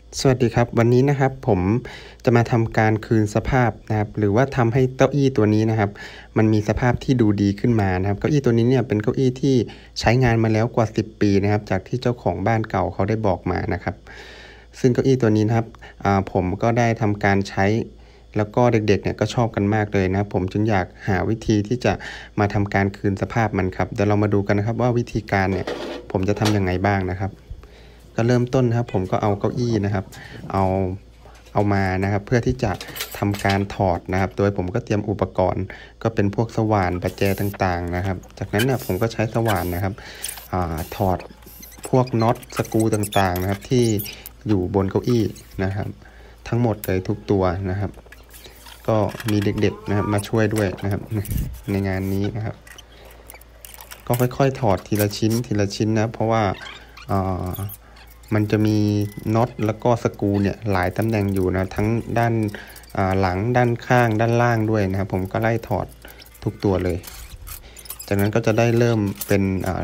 สวัสดีครับวันนี้นะครับผมจะมาทำการคืนสภาพนะครับหรือว่าทำให้เก้าอี้ตัวนี้นะครับมันมีสภาพที่ดูดีขึ้นมานะครับเก้าอี้ตัวนี้เนี่ยเป็นเก้าอี้ที่ใช้งานมาแล้วกว่า10ปีนะครับจากที่เจ้าของบ้านเก่าเขาได้บอกมานะครับซึ่งเก้าอี้ตัวนี้นะครับผมก็ได้ทำการใช้แล้วก็เด็กๆเนี่ยก็ชอบกันมากเลยนะครับผมจึงอยากหาวิธีที่จะมาทำการคืนสภาพมันครับเดี๋ยวเรามาดูกันนะครับว่าวิธีการเนี่ยผมจะทำยังไงบ้างนะครับ ก็เริ่มต้นนะครับผมก็เอาเก้าอี้นะครับเอามานะครับเพื่อที่จะทำการถอดนะครับโดยผมก็เตรียมอุปกรณ์ก็เป็นพวกสว่านประแจต่างๆนะครับจากนั้นเนี่ยผมก็ใช้สว่านนะครับถอดพวกน็อตสกรูต่างๆนะครับที่อยู่บนเก้าอี้นะครับทั้งหมดเลยทุกตัวนะครับก็มีเด็กๆนะครับมาช่วยด้วยนะครับในงานนี้นะครับก็ค่อยๆถอดทีละชิ้นทีละชิ้นนะเพราะว่ามันจะมีน็อตแล้วก็สกรูเนี่ยหลายตำแหน่งอยู่นะทั้งด้านหลังด้านข้างด้านล่างด้วยนะครับผมก็ไล่ถอดทุกตัวเลยจากนั้นก็จะได้เริ่มเป็น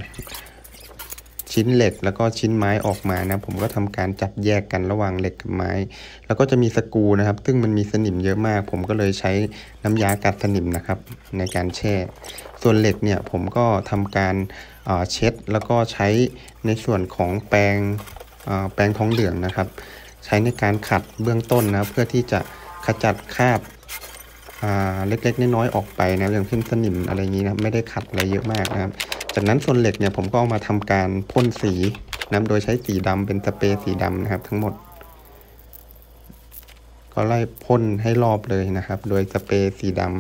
ชิ้นเหล็กแล้วก็ชิ้นไม้ออกมานะผมก็ทำการจับแยกกันระหว่างเหล็กกับไม้แล้วก็จะมีสกรูนะครับซึ่งมันมีสนิมเยอะมากผมก็เลยใช้น้ำยากัดสนิมนะครับในการแช่ส่วนเหล็กเนี่ยผมก็ทำการเช็ดแล้วก็ใช้ในส่วนของแปรงทองเหลืองนะครับใช้ในการขัดเบื้องต้นนะเพื่อที่จะขจัดคราบเล็กๆน้อยๆออกไปนะอย่างเช่นสนิมอะไรอย่างนี้นะไม่ได้ขัดอะไรเยอะมากนะครับจากนั้นส่วนเหล็กเนี่ยผมก็เอามาทำการพ่นสีนะโดยใช้สีดำเป็นสเปรย์สีดำนะครับทั้งหมดก็ไล่พ่นให้รอบเลยนะครับโดยสเปรย์สีดำ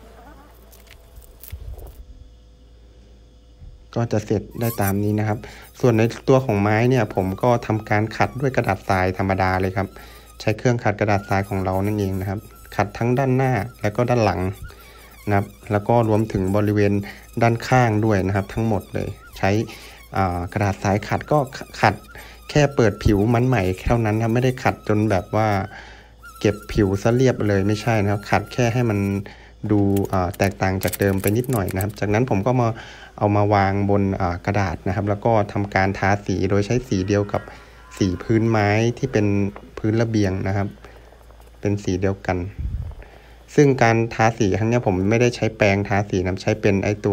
ก็จะเสร็จได้ตามนี้นะครับส่วนในตัวของไม้เนี่ยผมก็ทำการขัดด้วยกระดาษทรายธรรมดาเลยครับใช้เครื่องขัดกระดาษทรายของเรานั่นเองนะครับขัดทั้งด้านหน้าและก็ด้านหลังนะครับแล้วก็รวมถึงบริเวณด้านข้างด้วยนะครับทั้งหมดเลยใช้กระดาษทรายขัดก็ขัดแค่เปิดผิวมันใหม่เท่านั้นครับไม่ได้ขัดจนแบบว่าเก็บผิวซะเรียบเลยไม่ใช่นะครับขัดแค่ให้มันดูแตกต่างจากเดิมไปนิดหน่อยนะครับจากนั้นผมก็เอามาวางบนกระดาษนะครับแล้วก็ทำการทาสีโดยใช้สีเดียวกับสีพื้นไม้ที่เป็นพื้นระเบียงนะครับเป็นสีเดียวกันซึ่งการทาสีครั้งนี้ผมไม่ได้ใช้แปรงทาสีนะใช้เป็นไอตัว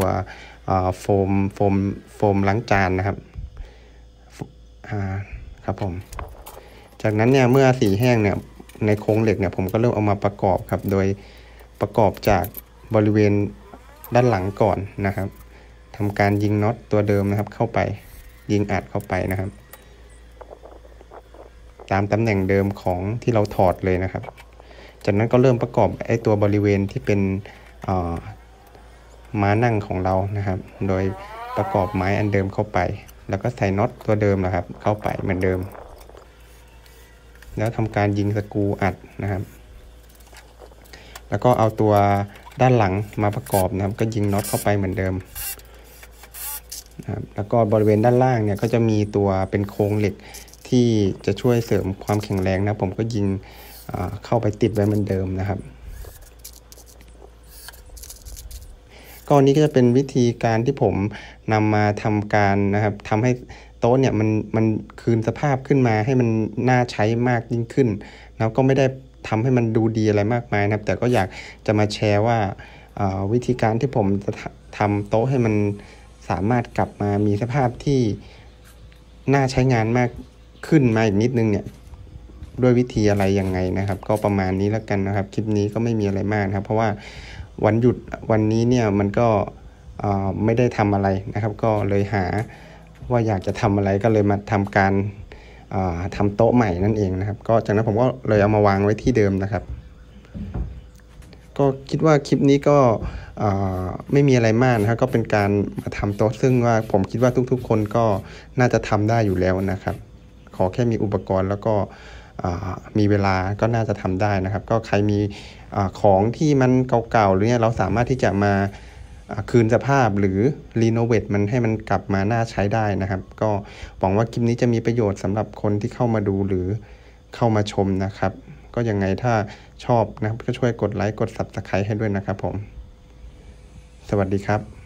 โฟมล้างจานนะครับครับผมจากนั้นเนี่ยเมื่อสีแห้งเนี่ยในโครงเหล็กเนี่ยผมก็เริ่มเอามาประกอบครับโดยประกอบจากบริเวณด้านหลังก่อนนะครับทำการยิงน็อตตัวเดิมนะครับเข้าไปยิงอัดเข้าไปนะครับตามตำแหน่งเดิมของที่เราถอดเลยนะครับจากนั้นก็เริ่มประกอบไอ้ตัวบริเวณที่เป็นม้านั่งของเรานะครับโดยประกอบไม้อันเดิมเข้าไปแล้วก็ใส่น็อตตัวเดิมนะครับเข้าไปเหมือนเดิมแล้วทำการยิงสกรูอัดนะครับแล้วก็เอาตัวด้านหลังมาประกอบนะครับก็ยิงน็อตเข้าไปเหมือนเดิมนะครับแล้วก็บริเวณด้านล่างเนี่ยก็จะมีตัวเป็นโครงเหล็กที่จะช่วยเสริมความแข็งแรงนะผมก็ยิงเข้าไปติดไว้เหมือนเดิมนะครับก็นี้ก็จะเป็นวิธีการที่ผมนำมาทำการนะครับทำให้โต๊ะเนี่ยมันคืนสภาพขึ้นมาให้มันน่าใช้มากยิ่งขึ้นแล้วก็ไม่ได้ทำให้มันดูดีอะไรมากมายนะครับแต่ก็อยากจะมาแชร์ว่าวิธีการที่ผมจะทำโต๊ะให้มันสามารถกลับมามีสภาพที่น่าใช้งานมากขึ้นมาอีกนิดนึงเนี่ยด้วยวิธีอะไรยังไงนะครับก็ประมาณนี้แล้วกันนะครับคลิปนี้ก็ไม่มีอะไรมากนะครับเพราะว่าวันหยุดวันนี้เนี่ยมันก็ไม่ได้ทำอะไรนะครับก็เลยหาว่าอยากจะทำอะไรก็เลยมาทำการทำโต๊ะใหม่นั่นเองนะครับก็จากนั้นผมก็เลยเอามาวางไว้ที่เดิมนะครับก็คิดว่าคลิปนี้ก็ไม่มีอะไรมากนะครับก็เป็นการมาทำโต๊ะซึ่งว่าผมคิดว่าทุกๆคนก็น่าจะทำได้อยู่แล้วนะครับขอแค่มีอุปกรณ์แล้วก็มีเวลาก็น่าจะทำได้นะครับก็ใครมีของที่มันเก่าๆหรือเนี่ยเราสามารถที่จะมาคืนสภาพหรือรีโนเวทมันให้มันกลับมาน่าใช้ได้นะครับก็หวังว่าคลิปนี้จะมีประโยชน์สำหรับคนที่เข้ามาดูหรือเข้ามาชมนะครับก็ยังไงถ้าชอบนะครับก็ช่วยกดไลค์กด Subscribe ให้ด้วยนะครับผมสวัสดีครับ